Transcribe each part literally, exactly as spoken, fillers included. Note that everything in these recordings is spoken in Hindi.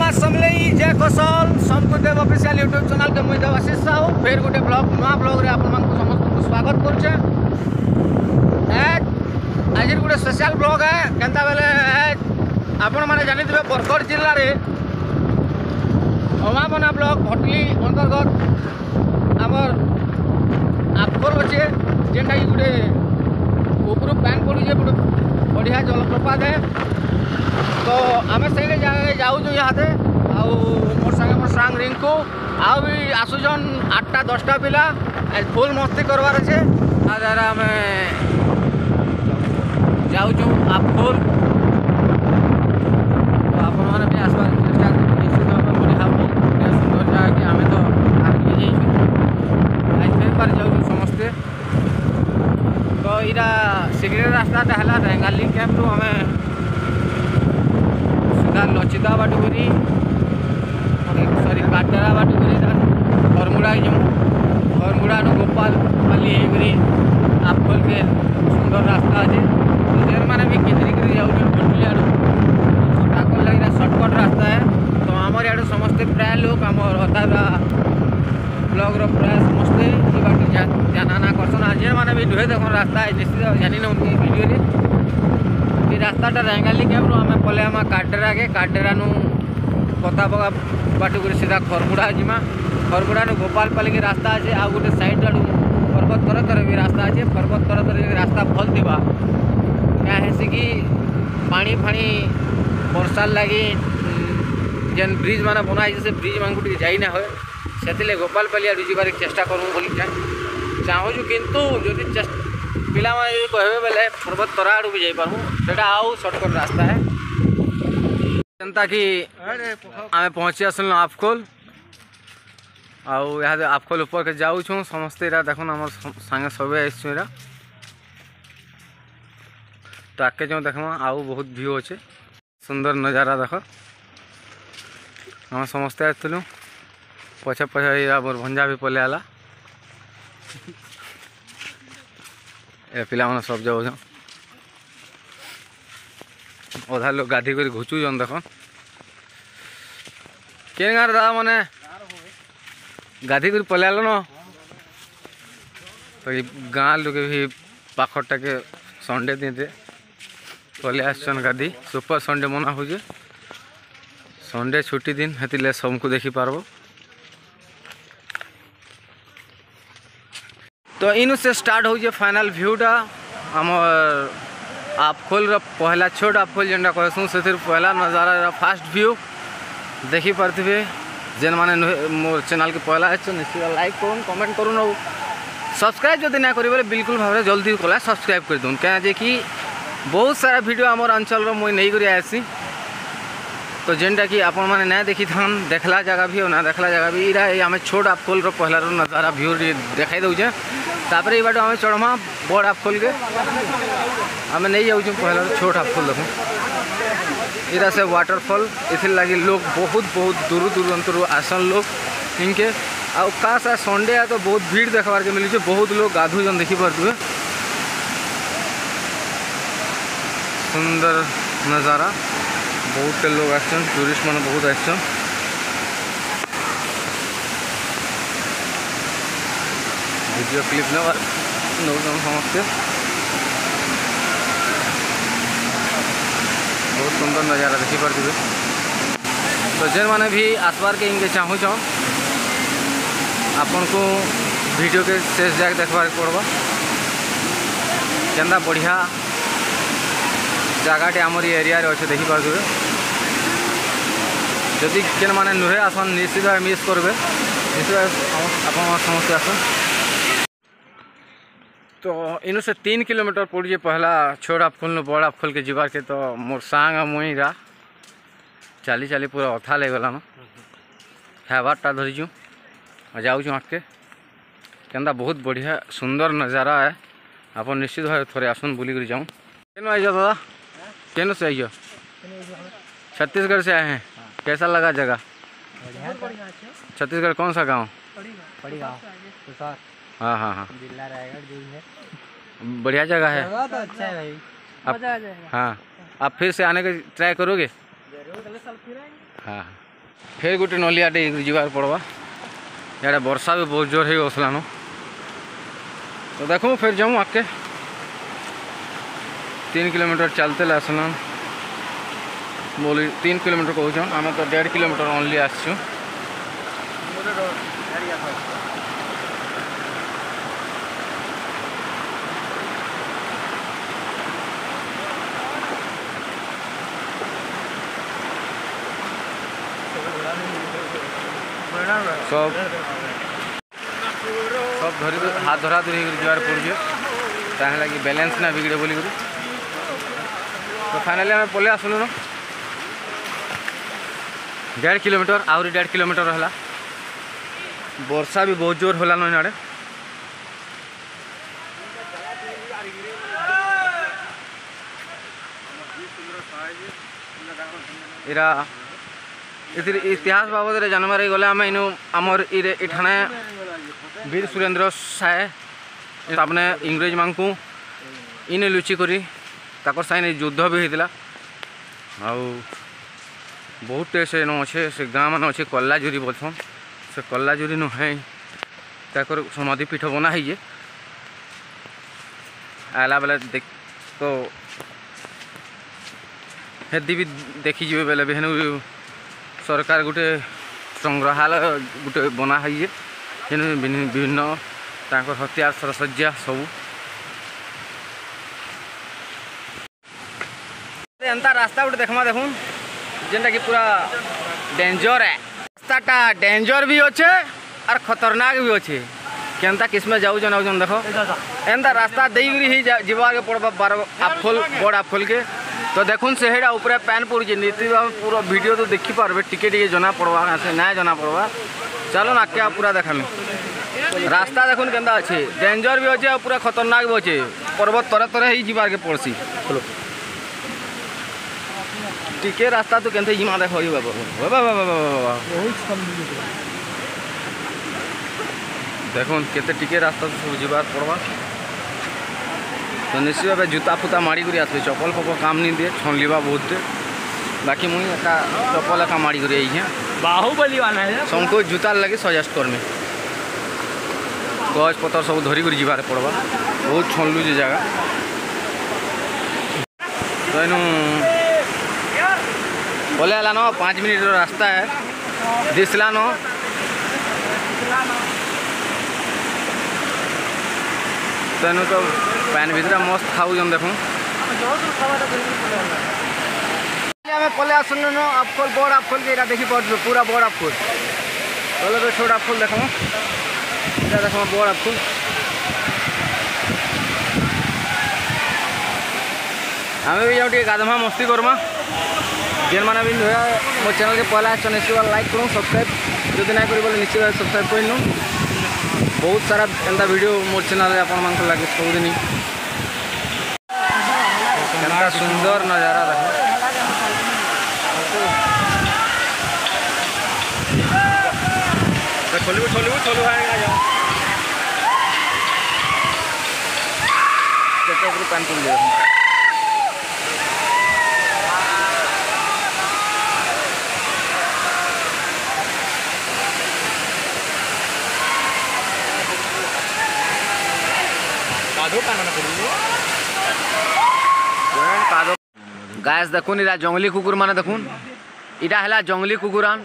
माँ समलेई जय Kaushal Santdev official YouTube channel के मुझे आशीष साहू फिर गोटे ब्लॉग नुआ ब्लॉग रे आपण मानक समस्त स्वागत करुचे। आज गोटे स्पेशल ब्लॉग है केंता बेले आपण माने जानि दिबे बरगढ़ जिल्ला रे अमाबना ब्लॉक भटली अंतर्गत आमर आपखोल अच्छे जेनटा कि गोटे ऊपर पैन पड़े गोटे बढ़िया जलप्रपात है। तो आम से जाऊँ यहाँ आउ मोर संगे मोर सांग रिंकू आउ भी आसुचन आठटा दसटा पिला फुल मस्ती करवार अच्छे द्वारा आम जाऊँ आपखोल। तो आप भी आसबार चेष्टा बढ़िया सुंदर जगह कि आम तो आगे जाइए जाऊँ समस्ते। तो यहाँ सिगरेट रास्ता है रेंगाली कैंप रू आम लचिता बाटुरी सॉरी काटेरा बाटुरी खरमुड़ा जमु खरमुड़ा गोपाल पाली आपखोल के सुंदर रास्ता अच्छे। तो जेन मैंने भी केंद्रीकृत जाऊँ भटली आड़ ताकर लगे सर्टकट रास्ता है। तो आमर इे समस्ते प्राय लोग आम अधा ब्लॉग प्राय समस्ते ये बाटे जाना करसन जेन मैंने भी नुहे देख रास्ता है निश्चित जानी ना वीडियो ये रास्ताटा रेंगाली कैंप आम पले आम काटेरा के काटेरा पता पका बाटू कर सीधा खरमुड़ा जीमा खरमुड़ा गोपाल पाली के रास्ता अच्छे आ गोटे साइड आड़ू पर्वत तर तर भी रास्ता अच्छे पर्वत तर तर रास्ता भल थी क्या है कि पानी फाणी वर्षा लगी जेन ब्रिज मान बनाई से ब्रिज मान को जाइना हो से गोपाल पाली आड़ जाबार चेष्टा करूँ बोली चाहूँ किंतु जदि चेष्टा पिला कहे बेले पर्वत तरा आड़ भी जापारू से आउ सर्टकट रास्ता है जनता कि आम पहुँची आसल आपखोल आउ यहाँ आपखोल ऊपर के जाऊँ समस्ते देख आम सांगे सब आसरा तो आगे जो देखमा आउ बहुत व्यू अच्छे सुंदर नज़ारा देख आम समस्ते आसलु पछे पछे मोर भंजा भी पले आला ए पिला मन सब जाऊ अधा लोग गाधी कर घुचुन देख के गाँव दादा मैंने गाधी कर पलैल न तो गाँ लोग भी पाखटा के संडे दिन दे पले आसन गाधी सुपर संडे मना हो संडे छुट्टी दिन हेतिले सबको देखी पारबो। तो इन से स्टार्ट हो फाइनल व्यूटा आम आपखोल पहला छोट आपखोल जेनटा कहसूँ से पहला नज़ारा फास्ट व्यू देखी पारे जेन माने मोर चैनल के पहला है निश्चित लाइक करूँ कमेंट करूँ और सब्सक्राइब जदि ना करें बिल्कुल भाव जल्दी कला सब्सक्राइब कर दूँ क्या कि बहुत सारा वीडियो आमर अंचल मुई नहीं कर आसी तो जेनटा कि आपण मैंने ना देखी थान देखला जगह भी और ना देखला जगह भी इरा आम छोट आपखोल पहला नज़ारा व्यू देखाई दौचे तापर ये बाटो आम चढ़मा बड़ आपखोल के आम नहीं जाऊँ पहला छोट आपखोल देखूँ इरा से वाटरफॉल इथि लगी लोग बहुत बहुत दूर दूर अंतर आसन लोग इनके आउ का सा संडे है तो बहुत भीड़ देखबार के मिली बहुत लोग गाधुजन देखी पारे सुंदर नज़ारा बहुत लोग आसन टूरिस्ट मन बहुत आसन वीडियो क्लिप नवा नौ समस्ते बहुत सुंदर नज़ारा देखी पारे। तो जेन माने भी आसबार के इनके चाहूँ आपन को वीडियो के शेष जाके देखबार पड़वा केंदा बढ़िया जगहटे आमर एरिया रे अच्छे देखी पारे जदि केन माने नुहे आसन निश्चित भाव मिस करेंगे निश्चित आप समस्ते आसन। तो इन से तीन किलोमीटर पड़े पहला छोट आपखोल बड़ आपखोल के जीवार के तो मोर सांग मुई रा चाली चाली पूरा अथा लगला न हैबारटा धरीचु जाऊँ आगे केंदा बहुत बढ़िया सुंदर नज़ारा है आप निश्चित भाव थोड़े आसन बुली जाऊँ केन आई दादा केन से आइयो छत्तीसगढ़ से आए हैं कैसा लगा जगह छत्तीसगढ़ कौन सा गाँव हाँ हाँ हाँ जिला रायगढ़ जो है बढ़िया जगह है जगह तो अच्छा है भाई आप, हाँ आप फिर से आने का ट्राई करोगे जरूर अगले साल फिर आएंगे। हाँ फिर गोटे नलियाटे जीवार पड़वा। इधर वर्षा भी बहुत जोर हो गलान तो देखूँ फिर जाऊँ आके तीन किलोमीटर चलते आसलान बोली तीन किलोमीटर कहून आम तो डेढ़ किलोमीटर ओनली आसचु। सब सब धरी हाथ धरा धरी जबार पड़े ताहे लगी बैलेंस ना बिगड़े बोली तो फाइनाली आम पलि आसलु न डेढ़ किलोमीटर आहरी डेढ़ किलोमीटर है। वर्षा भी बहुत जोर होला न इनाड़े इरा इतिहास बाबद जानवर गले आम इन आमर इठाने वीर सुरेंद्र साय आपने इंग्रेज मान को इन लुचि करी ताकर साइन युद्ध भी होता आउ बहुत से न अच्छे से गाँ मान अच्छे कल्लाजुरी बोलसन से कल्लाजुरी न है ताकर समाधि पीठ बना है आला बेले देख तो हेदी भी देखी जी बेले भी सरकार गोटे संग्रहालय गोटे बना है विभिन्न हथियार सरसज्जा सब एंता रास्ता गोटे देखमा देखून जेनटा कि पूरा डेंजर है रास्ताटा डेंजर भी अच्छे और खतरनाक भी अच्छे केनता किसमें जाऊ जन आउजन देखो एंता रास्ता देरी ही जीवा के पड़वा बार आफल बड़ आफल के तो देखुन से हेड़ा ऊपर पैन पड़ी नीति पूरा वीडियो तो देखी पार्बे टिके टिके जना पड़वा से ना जना पड़वा चलो ना क्या पूरा देखामी रास्ता देखुन केनता अच्छे डेंजर भी अच्छे और पूरा खतरनाक भी अच्छे पर्वत तरे तरे ही जीवार के पड़सी चलो टिके रास्ता तो केनते जिमा देखो ही बाबा बाबा बाबा देखुन केते टिके रास्ता तो सब जीवार पड़वा तो निश्चित भाव जूता फूता माड़ी कर आसबे चप्पल फप्पल काम नहीं दिए छनलिबा बहुत दे बाकी मुई एका चप्पल एका माड़ी कर आई बाहुबली वाला है सबको जूता लगे सजेस्ट करमे गज पतर सब धरी कर जीवार पड़वा बहुत छनलु जे जगह तो इनु बोले आला न पाँच मिनट रास्ता है दिसला न तेन तो पैन भीतर मस्त खाऊ जन देखूँ पले आसन न आफल बड़ आफल के देखी पार्छ पूरा बड़ आफल पहले तो छोट आफल देख देख बड़ आफल आम भी जाऊँ गाधमा मस्ती करमा जेन मैंने भी मो चैनल के पहला निश्चित लाइक करूँ सब्सक्राइब जो ना कर निश्चित सब्सक्राइब कर लूँ बहुत सारा एंता वीडियो मोर चैनल अपन मान लगे सबदिन एंता सुंदर नजारा देख छोलू छोलू छोलू पैन तुम दे गायस देखुन इरा जंगली कुकुर माने देखुन इटा हला जंगली कुकुरान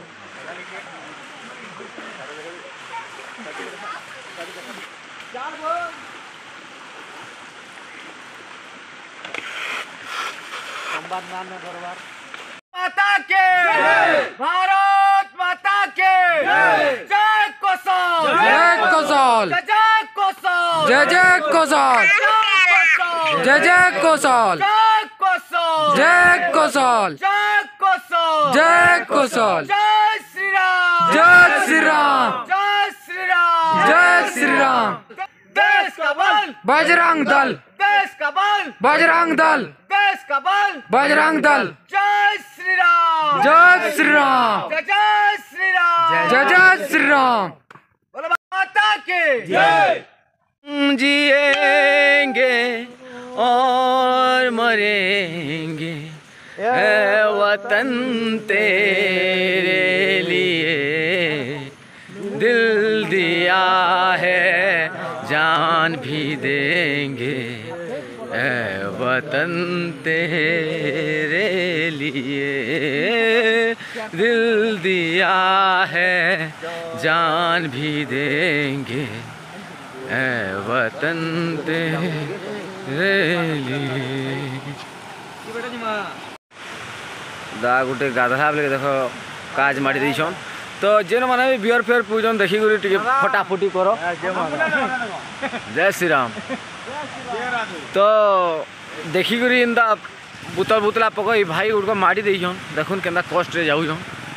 माता के भारत माता के जय कोसल जय कोसल जय कोसल जय जय कोसल जय जय कोसल जय कोसल जय कोसल जय कोसल जय कोसल जय श्री राम जय श्री राम जय श्री राम जय श्री राम देश का बल बजरंग दल देश का बल बजरंग दल देश का बल बजरंग दल जय श्री राम जय श्री राम जय जय श्री राम जय जय श्री राम बोलो माता के जय जिएंगे और मरेंगे ए वतन तेरे देंगे ऐ वतन तेरे लिए, दिल दिया है जान भी देंगे ऐ वतन तेरे लिए। दा गोटे गाधा बोले देख काज मारी देछन तो जेन माने भी बियर फेयर पूजन देखी गुरी टिके फटाफटी करो। जय श्री राम। तो देखी गुरी इंदा बुतल बुतला पकई भाई उनको मारी देछन देखुन केंदा कष्ट रे जाउछन।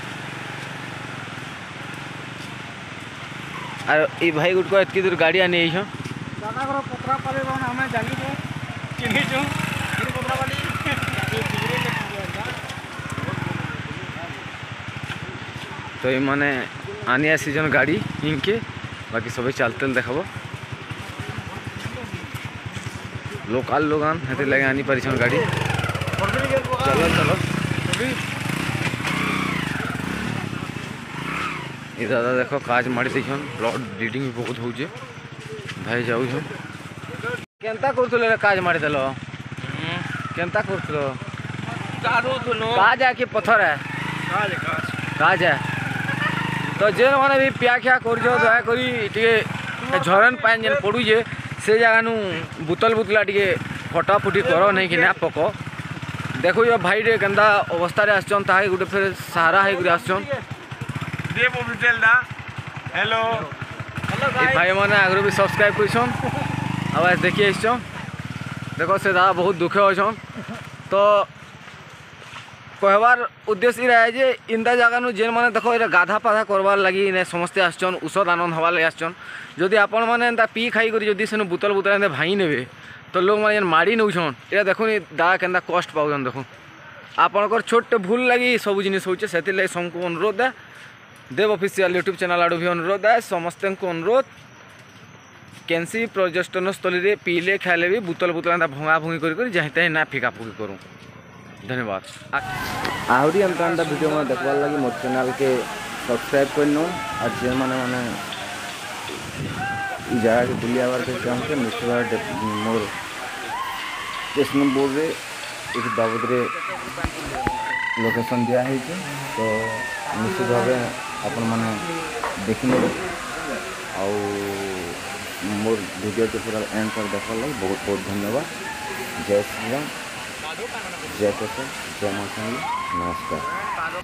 आर ई भाई गुटको एतकी दूर गाड़ी आनी आइछन दादा घर पत्रा पाले बन हमें जानी को चिन्ही छु ई पत्रा वाली तो ये माने आनी आसीजन गाड़ी इनके बाकी सब चलते देखब लोकल लोगान हेते लगे आनी पारिछन गाड़ी। चलो चलो ये दादा देखो काज मारी देछन ब्लड ब्लीडिंग भी बहुत होजे भाई जाऊ छन केनता करथले रे काज मारी देलो केनता करथलो कादो थलो काज है कि पत्थर है काज काज काज है। तो जेन माने भी पिया खिया कर दया करी टिके झरन पाइन जेन पड़ुजे से जगह नु बुतल बुतला टिके फटाफटी करो नहीं कि ना पको। देखो ये भाई रे गंदा अवस्था रे आछन ताहे गुटे फिर सहारा है गुरे आछन देव ऑफिशियल दा हेलो हेलो गाइस भाई माने आगरो भी सब्सक्राइब करछन आवाज देखिए आछन देखो से दा बहुत दुखे होछन। तो कहबार उद्देश्य ये रहे जे इंदा जगह नु जेन माने देखो ये गाधा पाधा करवार लगी ने समस्ते आछन औषध आनंद हवा लगे आछन जदि आपण माने एंता पी खाई करी जदि सेनु बुतल बुतल एंता भाई नेबे तो लोग माने मारी नउछन ए देखो नि दा केंदा कष्ट पाउछन। देखो आपनकर छोट भूल लगी सब जिनिस होचे सेति ले समको अनुरोध है देव ऑफिशियल यूट्यूब चैनल आडू भी अनुरोध है समस्त को अनुरोध कैंसी पर्यटन स्थली रे पीले खाइले भी बुतल बुतल एंता भंगा भंगी करी करी जाहिते ना फिका फुकी करूँ। धन्यवाद। आहरी एमता एमता वीडियो में देखवार लगी मोर चैनल के सब्सक्राइब कर नो और जे माने माने ई जगह के बुली आवार के चाहते निश्चय मोर स्टेशन बोर्ड रे इस बाबद रे लोकेशन दिया है तो निश्चित भाव आपण मैंने देखी ने आउ मोर वीडियो के पूरा एंड कर देखा लगे बहुत बहुत धन्यवाद। जय श्री राम जय कृष्ण जय माता नमस्कार।